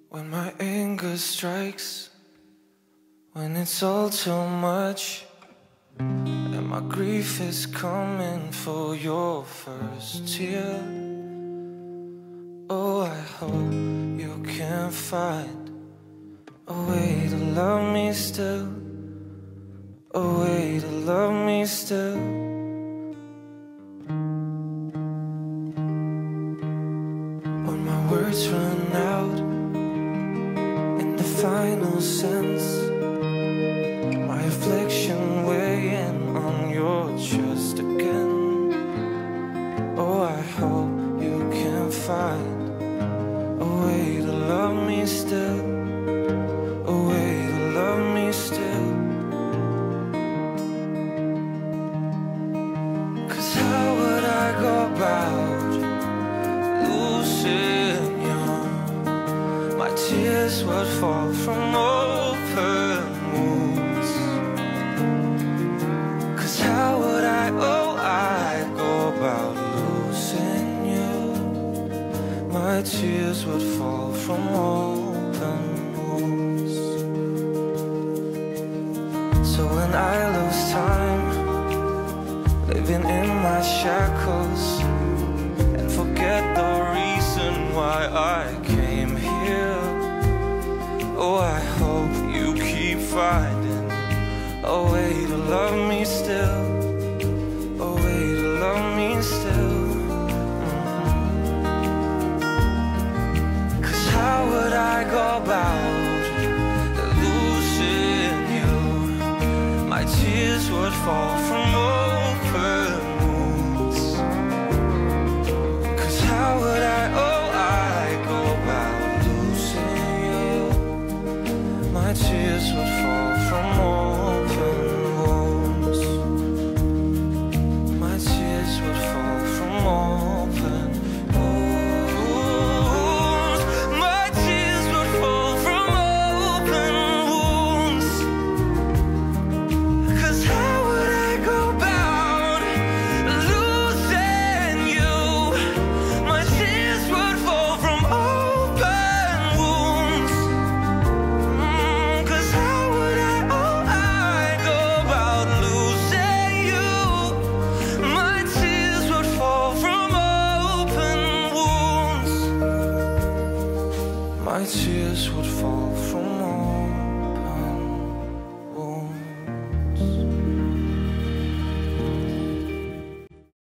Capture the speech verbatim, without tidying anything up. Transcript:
When my anger strikes, when it's all too much, and my grief is coming for your first tear. Oh, I hope you can find a way to love me still, a way to love me still. When my words run out in the final sense, my affliction weighing on your chest again. Oh, I hope you can find a way to love me still, a way to love me still. 'Cause how would I go about losing you? My tears would fall from open wounds. 'Cause how would I, oh, I go about losing you? My tears would fall from open wounds. So when I lose time living in my shackles and forget the reason why I came here, oh, I hope you keep finding a way to love me still, a way to love me still. How would I go about losing you? My tears would fall from open wounds. 'Cause how would I, oh, I go about losing you? My tears would fall from open wounds. My tears would fall from open wounds. My tears would fall